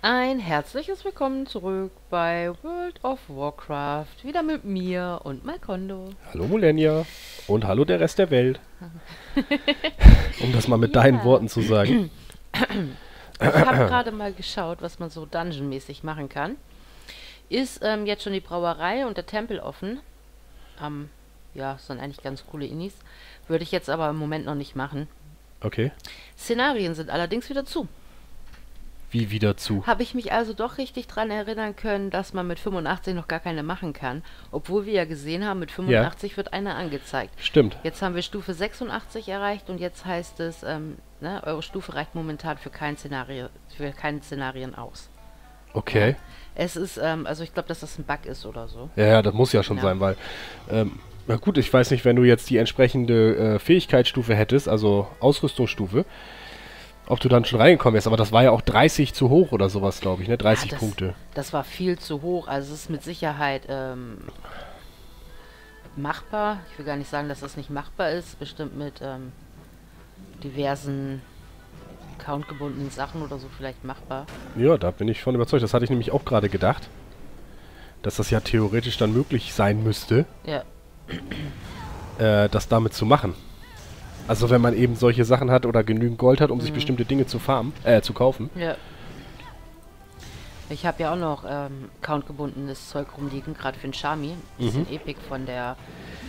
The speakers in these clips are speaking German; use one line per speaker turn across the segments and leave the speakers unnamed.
Ein herzliches Willkommen zurück bei World of Warcraft. Wieder mit mir und Malkondo.
Hallo Mulenia und hallo der Rest der Welt. Um das mal mit deinen Worten zu sagen.
Ich habe gerade mal geschaut, was man so dungeonmäßig machen kann. Ist jetzt schon die Brauerei und der Tempel offen. Ja, sind eigentlich ganz coole Innis. Würde ich jetzt aber im Moment noch nicht machen.
Okay.
Szenarien sind allerdings wieder zu.
Wie wieder zu?
Habe ich mich also doch richtig dran erinnern können, dass man mit 85 noch gar keine machen kann. Obwohl wir ja gesehen haben, mit 85 wird eine angezeigt.
Stimmt.
Jetzt haben wir Stufe 86 erreicht und jetzt heißt es, eure Stufe reicht momentan für kein Szenario, für keine Szenarien aus.
Okay.
Ja. Es ist, also ich glaube, dass das ein Bug ist oder so.
Ja, das muss ja schon sein, weil, na gut, ich weiß nicht, wenn du jetzt die entsprechende Fähigkeitsstufe hättest, also Ausrüstungsstufe, ob du dann schon reingekommen wärst, aber das war ja auch 30 zu hoch oder sowas, glaube ich, ne? 30
Ja,
Punkte.
Das war viel zu hoch, also es ist mit Sicherheit machbar. Ich will gar nicht sagen, dass das nicht machbar ist, bestimmt mit diversen accountgebundenen Sachen oder so vielleicht machbar.
Ja, da bin ich von überzeugt. Das hatte ich nämlich auch gerade gedacht, dass das ja theoretisch dann möglich sein müsste,
Ja.
das damit zu machen. Also wenn man eben solche Sachen hat oder genügend Gold hat, um sich bestimmte Dinge zu farmen, zu kaufen.
Ja. Ich habe ja auch noch accountgebundenes Zeug rumliegen, gerade für den Charmy. Bisschen Epic von der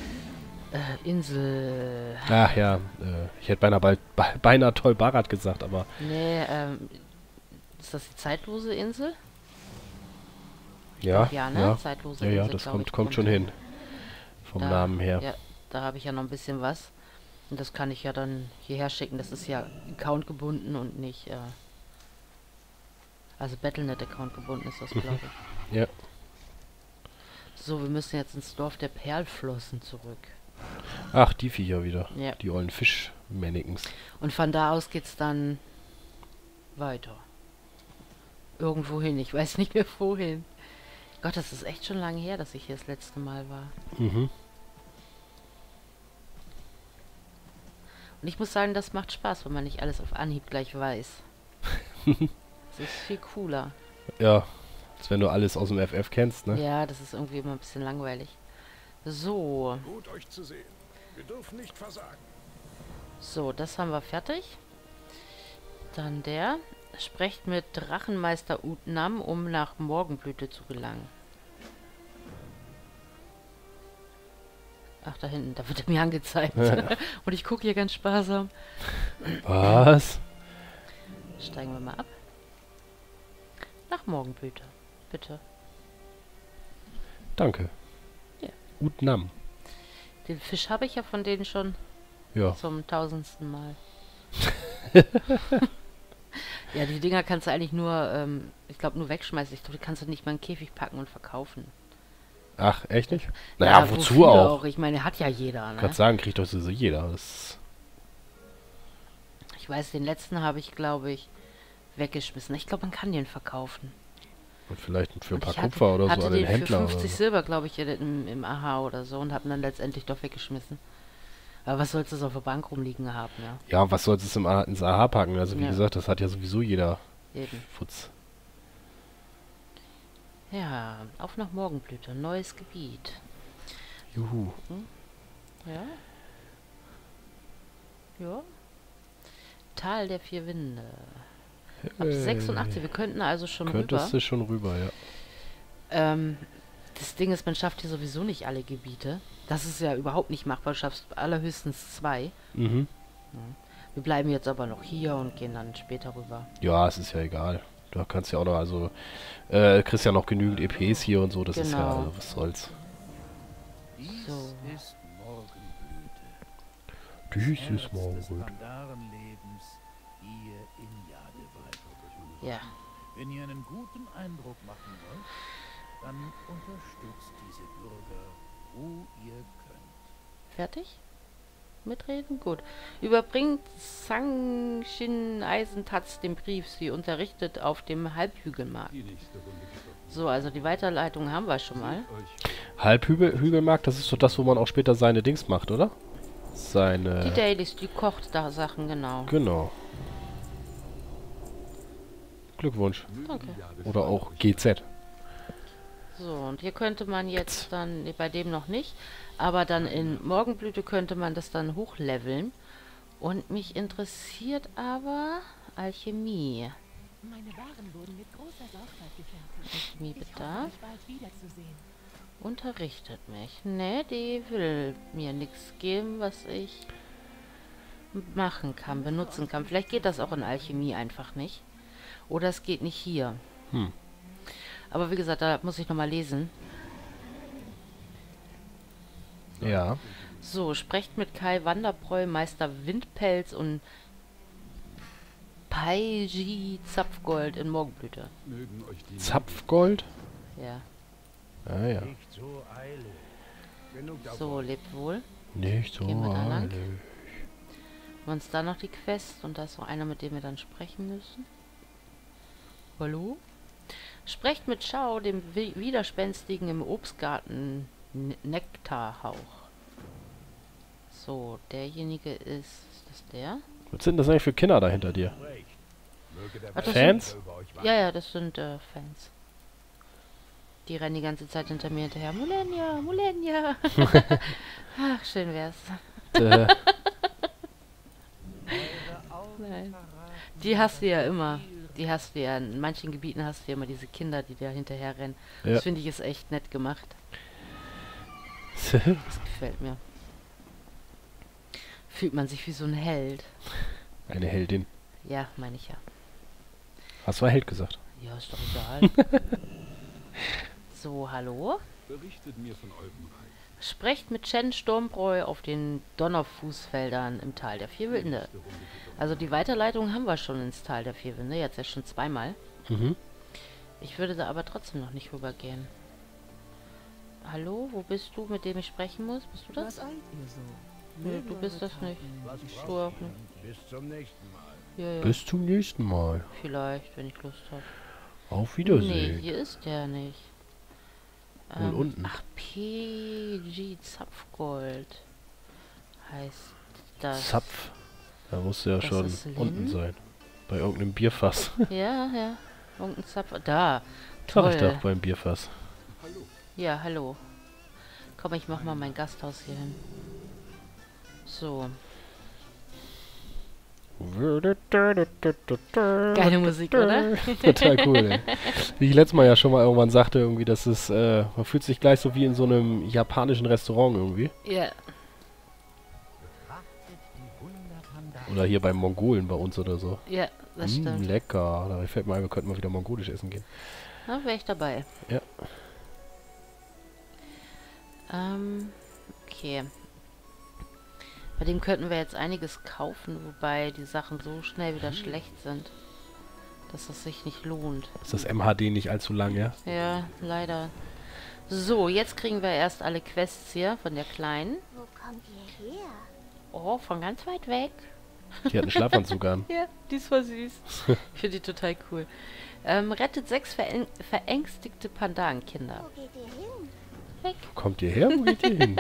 Insel.
Ach ja, ich hätte beinahe toll Barat gesagt, aber...
Nee, ist das die zeitlose Insel?
Ja,
Ja, ne?
ja,
Zeitlose
ja,
Insel,
das
glaub ich,
kommt schon hin. Vom Namen her.
Ja, da habe ich ja noch ein bisschen was. Und das kann ich ja dann hierher schicken. Das ist ja Account gebunden und nicht, also Battle.net-Account gebunden ist das, glaube ich.
Ja.
So, wir müssen jetzt ins Dorf der Perlflossen zurück.
Ach, die Viecher wieder.
Ja.
Die ollen Fischmännekens.
Und von da aus geht's dann weiter. Irgendwo hin. Ich weiß nicht mehr wohin. Gott, das ist echt schon lange her, dass ich hier das letzte Mal war.
Mhm.
Und ich muss sagen, das macht Spaß, wenn man nicht alles auf Anhieb gleich weiß. Das ist viel cooler.
Ja, als wenn du alles aus dem FF kennst, ne?
Ja, das ist irgendwie immer ein bisschen langweilig. So.
Gut, euch zu sehen. Wir dürfen nicht versagen.
So, das haben wir fertig. Dann der. Sprecht mit Drachenmeister Utnam, um nach Morgenblüte zu gelangen. Ach, da hinten, da wird er mir angezeigt. Und ich gucke hier ganz sparsam.
Was?
Steigen wir mal ab. Nach Morgenblüte. Bitte.
Danke.
Ja.
Utnam.
Den Fisch habe ich ja von denen schon
Ja.
zum 1000. Mal. Ja, die Dinger kannst du eigentlich nur, ich glaube, nur wegschmeißen. Ich glaube, die kannst du nicht mal in den Käfig packen und verkaufen.
Ach, echt nicht? Naja,
Ja,
wozu
wofür
auch?
Ich meine, hat ja jeder, ne?
Kannst sagen, kriegt doch so jeder. Das
Ich weiß, den letzten habe ich, glaube ich, weggeschmissen. Ich glaube, man kann den verkaufen.
und vielleicht für ein
Und
paar
ich
Kupfer oder so
hatte
an den
den
Händler
für
oder
50
so.
Silber, glaube ich, im AHA oder so und habe ihn dann letztendlich doch weggeschmissen. Aber was sollst du auf der Bank rumliegen haben, ja?
Ja, was sollst du ins AH packen? Also wie
Ja.
gesagt, das hat ja sowieso jeder
Eben.
Futz.
Ja, auf nach Morgenblüte. Neues Gebiet.
Juhu.
Ja. Ja. Tal der vier Winde. Ab 86. Wir könnten also schon
Könntest
rüber.
du schon rüber, ja.
Das Ding ist, man schafft hier sowieso nicht alle Gebiete. Das ist ja überhaupt nicht machbar. Du schaffst allerhöchstens 2.
Mhm.
Wir bleiben jetzt aber noch hier und gehen dann später rüber.
Ja, es ist ja egal. Du kannst ja auch noch, also, kriegst ja noch genügend EPs hier und so, das ist ja,
Genau.
also, was soll's.
Dies
So.
ist Morgenblüte.
Dies
Herz
ist morgen
des
gut.
Pandarenlebens hier in Jadewald.
Ja.
Wenn ihr einen guten Eindruck machen wollt, dann unterstützt diese Bürger, wo ihr könnt.
Fertig? Mitreden? Gut. Überbringt Sangshin Eisentatz den Brief. Sie unterrichtet auf dem Halbhügelmarkt. So, also die Weiterleitung haben wir schon mal.
Halbhügelmarkt, das ist doch das, wo man auch später seine Dings macht, oder? Seine...
Die Dailies, die kocht da Sachen, genau.
Genau. Glückwunsch.
Danke.
Oder auch GZ.
So, und hier könnte man jetzt dann, nee, bei dem noch nicht, aber dann in Morgenblüte könnte man das dann hochleveln. Und mich interessiert aber Alchemie.
Meine Waren wurden mit großer Sorgfalt gefertigt.
Alchemiebedarf.
Euch bald wiederzusehen.
Unterrichtet mich. Ne, die will mir nichts geben, was ich machen kann, benutzen kann. Vielleicht geht das auch in Alchemie einfach nicht. Oder es geht nicht hier.
Hm.
Aber wie gesagt, da muss ich nochmal lesen.
Ja.
So, sprecht mit Kai Wanderbräu, Meister Windpelz und Paiji Zapfgold in Morgenblüte.
Mögen euch die
Zapfgold?
Ja.
Ah ja.
nicht so eilig. Genug davon.
So, lebt wohl.
Nicht so
Gehen wir da lang?
eilig.
Haben uns da noch die Quest und da ist noch einer, mit dem wir dann sprechen müssen. Hallo? Sprecht mit Schau, dem Widerspenstigen im Obstgarten Nektarhauch. So, derjenige ist das der?
Was sind das eigentlich für Kinder da hinter dir?
Recht. Möge der
Ach, das
Fans?
über euch wachen.
Ja, das sind Fans. Die rennen die ganze Zeit hinter mir hinterher. Mulenia, Mulenia. Ach, schön wär's.
Äh,
Nein. Die hast du ja immer. Die hast du ja. In manchen Gebieten hast du ja immer diese Kinder, die da hinterher rennen.
Ja.
Das finde ich ist echt nett gemacht. Das gefällt mir. Fühlt man sich wie so ein Held.
Eine Heldin.
Ja, meine ich ja.
Hast du Held gesagt?
Ja, ist doch egal. So, hallo?
Berichtet mir von eurem Reich.
Sprecht mit Chen Sturmbräu auf den Donnerfußfeldern im Tal der Vierwinde. Also die Weiterleitung haben wir schon ins Tal der Vierwinde, jetzt ja schon zweimal.
Mhm.
Ich würde da aber trotzdem noch nicht rübergehen. Hallo, wo bist du, mit dem ich sprechen muss? Bist du das?
Was eilt ihr so?
Nee, du bist das nicht.
Was
Du auch nicht.
Bis zum nächsten Mal.
Ja, ja.
Bis zum nächsten Mal.
Vielleicht, wenn ich Lust habe.
Auf
Nee,
Wiedersehen.
hier ist der nicht.
Wohl unten.
Ach, PG Zapfgold heißt das.
Zapf. Da musst du ja
Das
schon
ist Lin.
unten sein. Bei irgendeinem Bierfass.
Ja, ja. Irgendein Zapf. Da.
Sag ich
Toll.
doch, beim Bierfass.
Ja, hallo. Komm, ich mach mal mein Gasthaus hier hin. So. Geile Musik, oder?
Total cool, ey. Wie ich letztes Mal ja schon mal irgendwann sagte, irgendwie, dass es, man fühlt sich gleich so wie in so einem japanischen Restaurant irgendwie.
Ja.
Betrachtet die Wunderpanda.
Oder hier beim Mongolen bei uns oder so.
Ja, das stimmt.
Lecker. Da fällt mir ein, wir könnten mal wieder mongolisch essen gehen.
Da wäre ich dabei.
Ja.
Okay. Bei dem könnten wir jetzt einiges kaufen, wobei die Sachen so schnell wieder schlecht sind, dass es sich nicht lohnt.
Ist das MHD nicht allzu lang, ja?
Ja, leider. So, jetzt kriegen wir erst alle Quests hier von der Kleinen.
Wo kommt ihr her?
Oh, von ganz weit weg.
Die hat einen Schlafanzug an.
Ja, die ist voll süß. Ich finde die total cool. Rettet 6 verängstigte Pandankinder.
Wo geht ihr hin?
Weg.
Wo kommt ihr her? Wo geht ihr hin?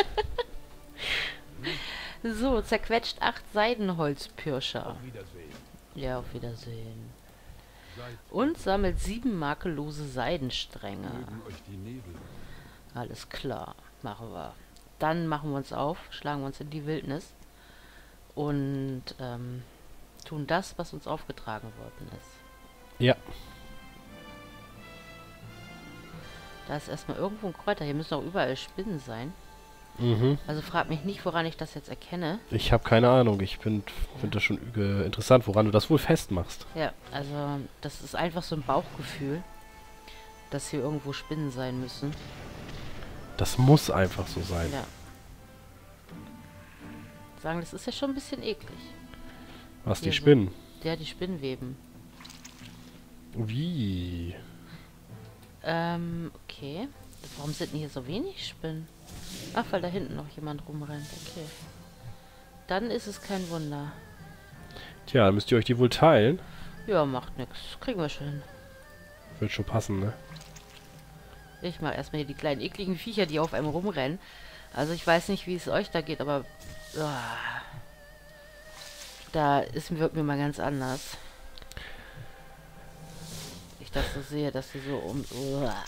So, zerquetscht 8 Seidenholzpirscher.
Auf Wiedersehen.
Ja, auf Wiedersehen.
Seid
Und sammelt 7 makellose Seidenstränge.
mögen euch die Nebel.
Alles klar, machen wir. Dann machen wir uns auf, schlagen wir uns in die Wildnis und tun das, was uns aufgetragen worden ist.
Ja.
Da ist erstmal irgendwo ein Kräuter. Hier müssen auch überall Spinnen sein.
Mhm.
Also frag mich nicht, woran ich das jetzt erkenne.
Ich habe keine Ahnung. Ich finde das schon interessant, woran du das wohl festmachst.
Ja, also das ist einfach so ein Bauchgefühl, dass hier irgendwo Spinnen sein müssen.
Das muss einfach so sein.
Ja. Sagen, das ist ja schon ein bisschen eklig.
Was, die
Hier so.
Spinnen?
Ja, die Spinnweben.
Wie?
Okay. Warum sind denn hier so wenig Spinnen? Ach, weil da hinten noch jemand rumrennt. Okay. Dann ist es kein Wunder.
Tja, dann müsst ihr euch die wohl teilen.
Ja, macht nix. Kriegen wir schon hin.
Wird schon passen, ne?
Ich mach erstmal hier die kleinen ekligen Viecher, die auf einem rumrennen. Also ich weiß nicht, wie es euch da geht, aber da wirkt mir mal ganz anders. ich das so sehe, dass sie so Uah.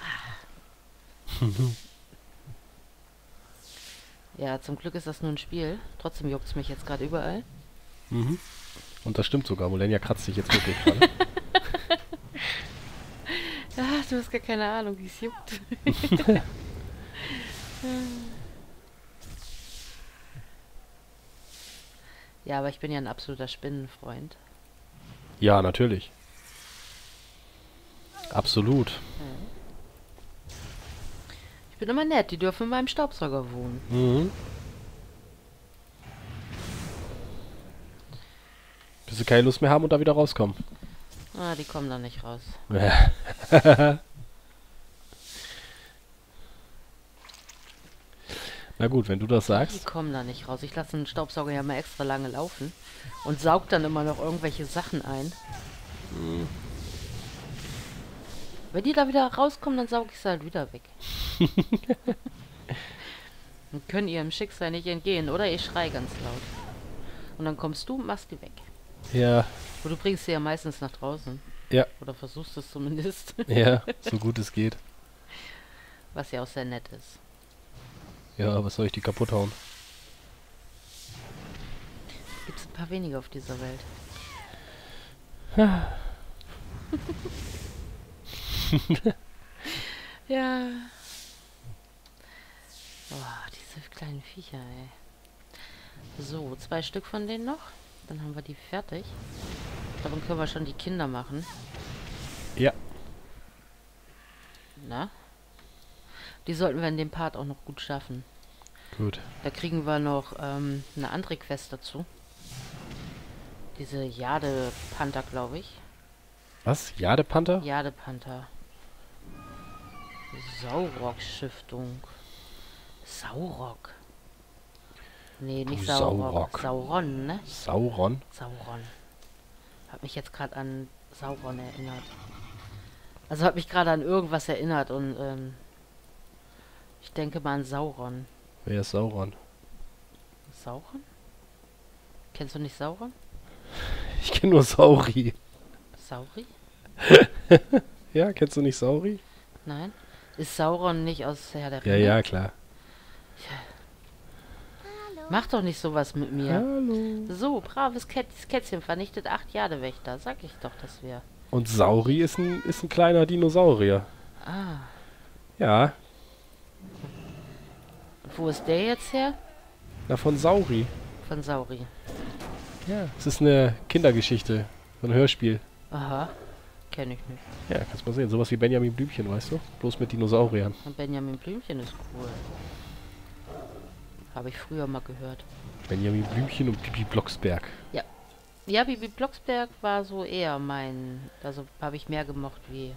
Ja, zum Glück ist das nur ein Spiel. Trotzdem juckt es mich jetzt gerade überall.
Mhm. Und das stimmt sogar. Molenia kratzt sich jetzt wirklich gerade.
Ah, du hast gar keine Ahnung, wie es juckt. Ja, aber ich bin ja ein absoluter Spinnenfreund.
Ja, natürlich. Absolut.
Ich bin immer nett, die dürfen in meinem Staubsauger wohnen.
Mhm. Bis sie keine Lust mehr haben und da wieder rauskommen.
Ah, die kommen da nicht raus.
Na gut, wenn du das
Die
sagst.
kommen da nicht raus. Ich lasse den Staubsauger ja mal extra lange laufen und saug dann immer noch irgendwelche Sachen ein. Wenn die da wieder rauskommen, dann sauge ich sie halt wieder weg. Und können ihrem Schicksal nicht entgehen, oder? Ich schrei ganz laut. Und dann kommst du und machst die weg.
Ja,
Und du bringst sie ja meistens nach draußen.
ja,
Oder versuchst es zumindest.
ja, so gut es geht.
Was ja auch sehr nett ist.
Ja, was soll ich die kaputt hauen?
Gibt es ein paar wenige auf dieser Welt. Ja. Boah, diese kleinen Viecher, ey. So, 2 Stück von denen noch. Dann haben wir die fertig. Ich glaube, dann können wir schon die Kinder machen.
Ja,
Na? Die sollten wir in dem Part auch noch gut schaffen.
gut.
Da kriegen wir noch eine andere Quest dazu. Diese Jade-Panther, glaube ich.
Was? Jadepanther?
Jade-Panther. Saurok-Schiftung. Saurok. Nee, nicht Saurok.
Saurok.
Sauron, ne?
Sauron?
Sauron. Hat mich jetzt gerade an Sauron erinnert. Also hat mich gerade an irgendwas erinnert und ich denke mal an Sauron.
Wer ist Sauron?
Sauron? Kennst du nicht Sauron?
Ich kenne nur Sauri.
Sauri?
Ja, kennst du nicht Sauri?
Nein? Ist Sauron nicht aus Herr der
Ja,
Ringe?
ja, klar.
Hallo.
Mach doch nicht sowas mit mir.
Hallo.
So, braves Kätzchen vernichtet 8 Jadewächter. Sag ich doch, dass wir...
Und Sauri ist ein kleiner Dinosaurier.
Ah,
Ja,
wo ist der jetzt her?
na von Sauri.
Von Sauri.
Ja. Es ist eine Kindergeschichte. So ein Hörspiel.
Aha, kenne ich nicht.
Ja, kannst mal sehen. Sowas wie Benjamin Blümchen, weißt du? Bloß mit Dinosauriern.
Und Benjamin Blümchen ist cool. Habe ich früher mal gehört.
Benjamin Blümchen und Bibi Blocksberg.
Ja, Bibi Blocksberg war so eher mein... Also habe ich mehr gemocht wie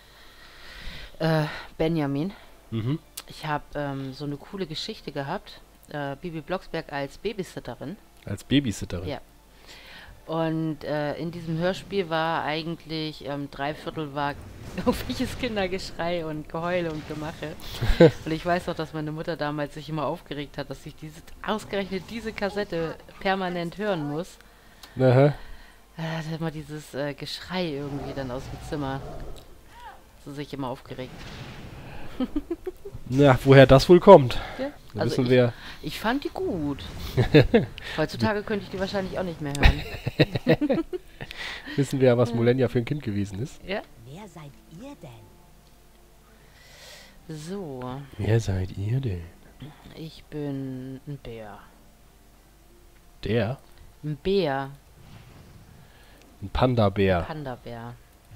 Benjamin.
Mhm.
Ich habe so eine coole Geschichte gehabt. Bibi Blocksberg als Babysitterin.
Als Babysitterin.
Ja. Und in diesem Hörspiel war eigentlich 3/4 war irgendwelches Kindergeschrei und Geheule und Gemache. Und ich weiß noch, dass meine Mutter damals sich immer aufgeregt hat, dass ich ausgerechnet diese Kassette permanent hören muss.
Aha.
Da hat immer dieses Geschrei irgendwie dann aus dem Zimmer. So sich immer aufgeregt.
Na, woher das wohl kommt?
Ja.
Da
Also
wissen wir.
ich fand die gut. Heutzutage könnte ich die wahrscheinlich auch nicht mehr hören.
Wissen wir ja, was Molenia für ein Kind gewesen ist.
Ja.
Wer seid ihr denn?
So,
Wer seid ihr denn?
ich bin ein Bär.
Der?
Ein Bär.
Ein Panda-Bär.
Panda-Bär.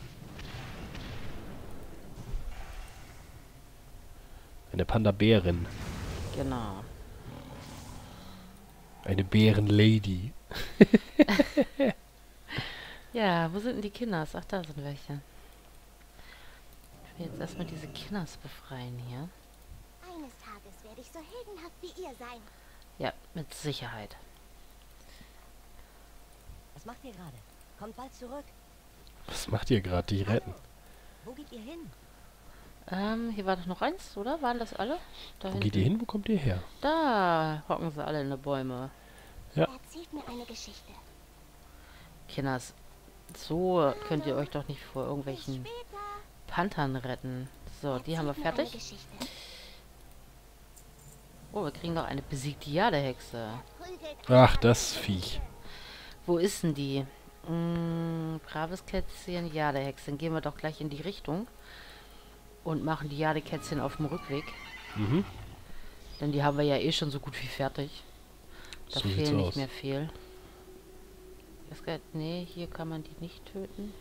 Eine Panda-Bärin.
Genau.
Eine Bärenlady.
Ja, wo sind denn die Kinders? Ach, da sind welche. Ich will jetzt erstmal diese Kinders befreien hier.
Eines Tages werde ich so heldenhaft wie ihr sein.
Ja, mit Sicherheit.
Was macht ihr gerade? Kommt bald zurück.
Was macht ihr gerade? Die retten.
Wo geht ihr hin?
Hier war doch noch eins, oder? Waren das alle? Da
Wo geht ihr hin? Wo kommt ihr her?
Da hocken sie alle in den Bäume.
Ja.
Erzählt mir eine Geschichte.
Kinders, so könnt ihr euch doch nicht vor
Bis
irgendwelchen
später.
Panthern retten. So, die haben wir
Erzähl mir eine
fertig.
Geschichte.
Oh, wir kriegen noch eine besiegte Jadehexe.
Prügelt
Ach, das Viech.
Wo ist denn die? Braves Kätzchen, Jadehexe. Dann gehen wir doch gleich in die Richtung. Und machen die Jadekätzchen auf dem Rückweg.
Mhm.
Denn die haben wir ja eh schon so gut wie fertig. Da
So sieht's
fehlen nicht
aus.
mehr viel. Nee, hier kann man die nicht töten.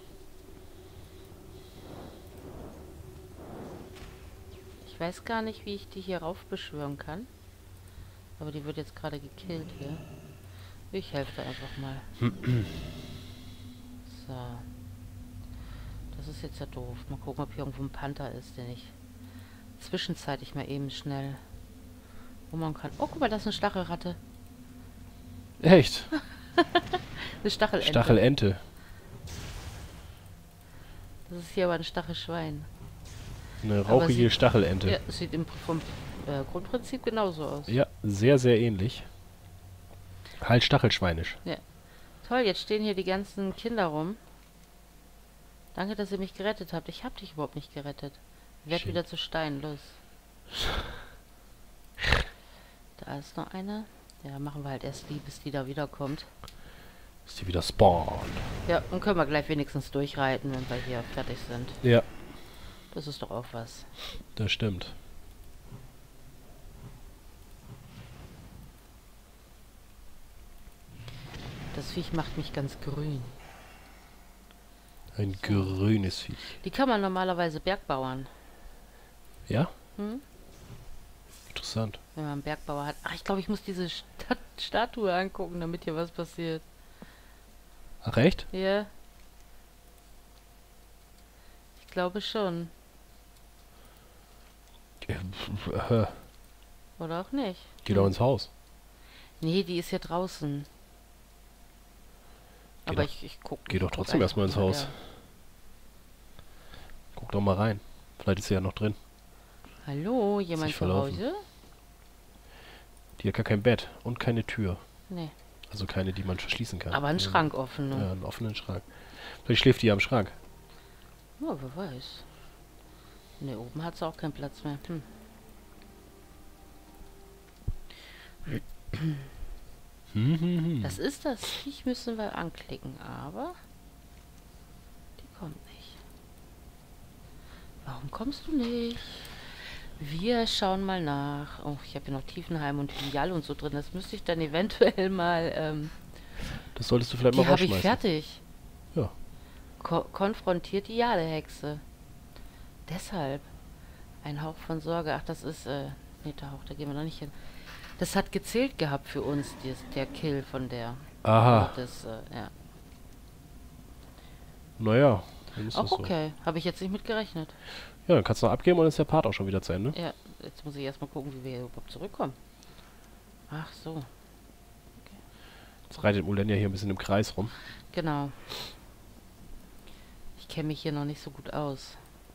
Ich weiß gar nicht, wie ich die hier rauf beschwören kann. Aber die wird jetzt gerade gekillt hier. Ich helfe da einfach mal. So. Das ist jetzt ja doof. Mal gucken, ob hier irgendwo ein Panther ist, den ich zwischenzeitlich mal eben schnell umhauen kann. Oh, guck mal, das ist eine Stachelratte.
Echt?
Eine Stachelente.
Stachelente.
Das ist hier aber ein Stachelschwein.
Eine
Aber
rauchige
sie-
Stachelente.
Ja, es sieht vom Grundprinzip genauso aus.
Ja, sehr, sehr ähnlich. Halt stachelschweinisch.
Toll, jetzt stehen hier die ganzen Kinder rum. Danke, dass ihr mich gerettet habt. Ich hab dich überhaupt nicht gerettet. Werd
Schön.
wieder zu Stein, los. Da ist noch eine. Ja, machen wir halt erst die, bis die da wiederkommt.
Dass die wieder spawnen.
Ja, dann können wir gleich wenigstens durchreiten, wenn wir hier fertig sind.
Ja,
Das ist doch auch was.
das stimmt.
Das Viech macht mich ganz grün.
Ein grünes Viech.
Die kann man normalerweise bergbauern.
Ja?
Hm?
Interessant.
Wenn man einen Bergbauer hat. Ach, ich glaube, ich muss diese Statue angucken, damit hier was passiert.
Ach, echt?
Ja. Ich glaube schon. Oder auch nicht.
Geh doch ins Haus.
Nee, die ist hier draußen.
Geh
Aber
doch-
ich guck.
Geh
ich
doch
guck
trotzdem
einfach
erstmal ins
mal,
Haus.
ja.
Guck doch mal rein. Vielleicht ist sie ja noch drin.
Hallo, jemand
sich
zu
verlaufen.
Hause?
Die hat gar kein Bett und keine Tür.
Nee.
Also keine, die man verschließen kann.
Aber ein
Ja.
Schrank offen.
Ja,
Ne?
einen offenen Schrank. Vielleicht schläft die ja am Schrank.
Ja, wer weiß. Ne, oben hat sie auch keinen Platz mehr. Das ist das Viech, müssen wir anklicken, aber die kommt nicht. Warum kommst du nicht? Wir schauen mal nach. Oh, ich habe hier noch Tiefenheim und Filial und so drin. Das müsste ich dann eventuell mal.
Das solltest du vielleicht
Die
mal
habe ich
rausschmeißen.
fertig.
Ja.
Konfrontiert die Jadehexe. Deshalb. Ein Hauch von Sorge. Ach, das ist. Nee, der Hauch, da gehen wir noch nicht hin. Das hat gezählt gehabt für uns, der Kill von der.
Aha.
Das, ja.
Naja, dann ist
Auch
das so.
okay. Habe ich jetzt nicht mit gerechnet.
Ja, dann kannst du noch abgeben und dann ist der Part auch schon wieder zu Ende.
Ja, jetzt muss ich erstmal gucken, wie wir hier überhaupt zurückkommen. Ach so,
Jetzt reitet Mulen ja hier ein bisschen im Kreis rum.
genau. Ich kenne mich hier noch nicht so gut aus.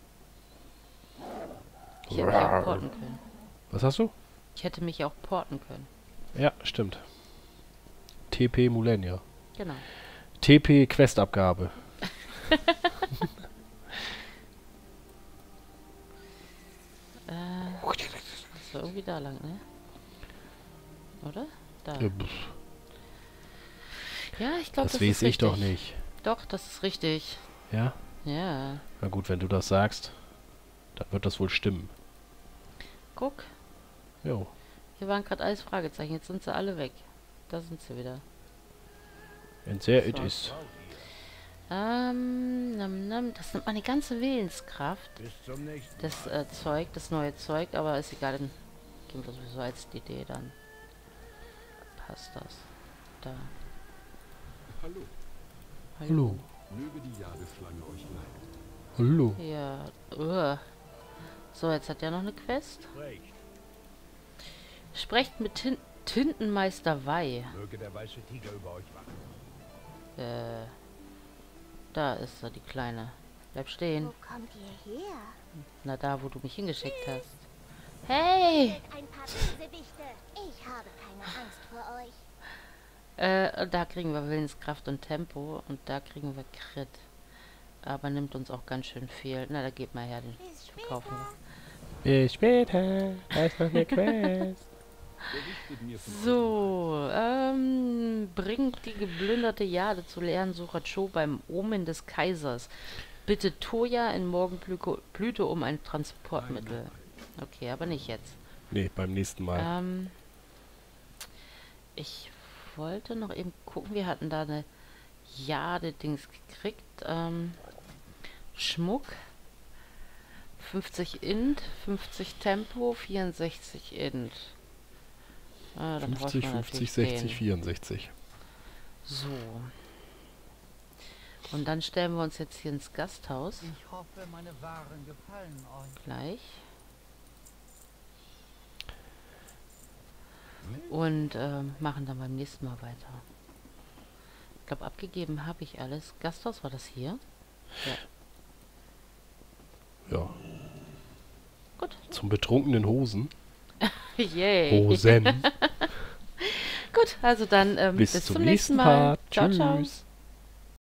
Ich hätte mich auch porten können.
Was hast du?
Ich hätte mich auch porten können.
Ja, stimmt. TP Mulen, ja.
Genau.
TP Questabgabe.
Das war irgendwie da lang, ne? Oder? Da.
Ja, pff,
Ja, ich glaube,
das
das ist
weiß ich
richtig.
doch nicht.
Doch, das ist richtig.
Ja?
Ja.
Na gut, wenn du das sagst, dann wird das wohl stimmen.
Guck,
Jo.
hier waren gerade alles Fragezeichen. Jetzt sind sie alle weg. Da sind sie wieder.
And there
So.
it is.
Das nimmt meine ganze Willenskraft.
Bis zum nächsten
Das Zeug, das neue Zeug, aber ist egal, dann gehen wir sowieso als DD, dann passt das. Da.
Hallo,
Hallo.
möge die Jadeschlange euch leiten.
Hallo.
Ja, so, jetzt hat er noch eine Quest.
Sprecht.
Sprecht mit Tintenmeister Wei.
Möge der weiße Tiger über euch wachen.
Da ist sie, die Kleine. Bleib stehen.
Wo kommt ihr her?
Na, da, wo du mich hingeschickt hast. Hey!
Ein paar Bösewichte. Ich habe keine Angst vor euch.
Da kriegen wir Willenskraft und Tempo und da kriegen wir Crit. Aber nimmt uns auch ganz schön viel. Na, da geht mal her, den
Bis
verkaufen
später.
wir.
Bis später. Da ist noch eine Quest.
Berichtet mir von
So, bringt die geplünderte Jade zu Lehrensucher Cho beim Omen des Kaisers. Bitte Toya in Morgenblüte um ein Transportmittel. Okay, aber nicht jetzt.
Nee, beim nächsten Mal.
Ich wollte noch eben gucken, wir hatten da eine Jade-Dings gekriegt. Schmuck. 50 Int, 50 Tempo, 64 Int. Dann
50,
braucht man
50,
natürlich
60,
den.
64.
So. Und dann stellen wir uns jetzt hier ins Gasthaus.
Ich hoffe, meine Waren gefallen euch.
Gleich. Und machen dann beim nächsten Mal weiter. Ich glaube, abgegeben habe ich alles. Gasthaus, war das hier?
Ja.
Gut.
Zum betrunkenen Hosen.
Yay.
Hosen.
Gut, also dann
Bis zum nächsten Part.
Ciao, ciao.
Tschüss.